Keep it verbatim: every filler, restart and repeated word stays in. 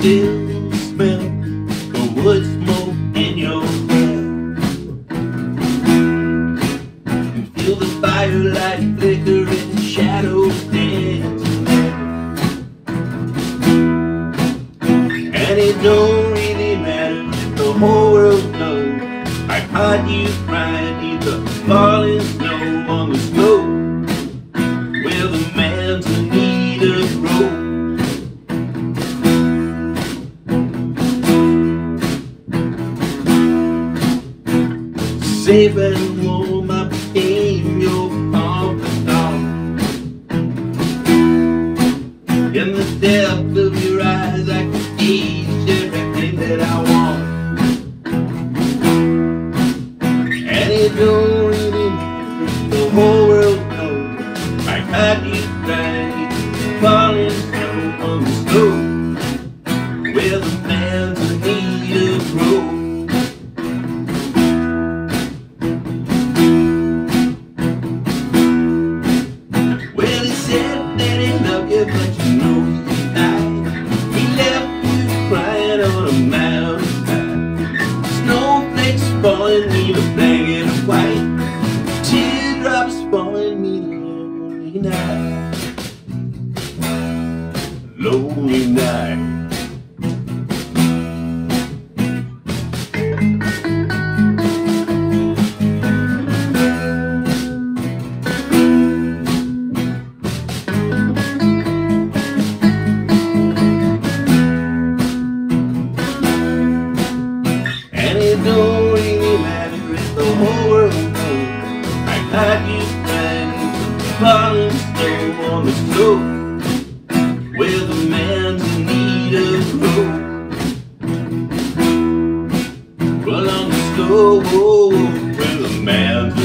still smell the wood smoke in your hair. You feel the firelight flickering, shadows dancing there. And it don't really matter if the whole world knows how hard you crying neath the falling snow on the slope where the man's in need of rope. Safe and warm, I became your confidant. In the depth of your eyes, I can gauge everything that I want. And it don't really matter if the whole world knows I had you crying, falling snow on the slope where the man's in need of rope. But you know he died. He left you crying on a mountainside. Snowflakes falling, need a blanket of white. Teardrops falling, need a lonely night. Lonely night. It don't really matter if the whole world knows I got you crying, falling snow on the slope where the man's in need of rope. Well, on the slope where the man's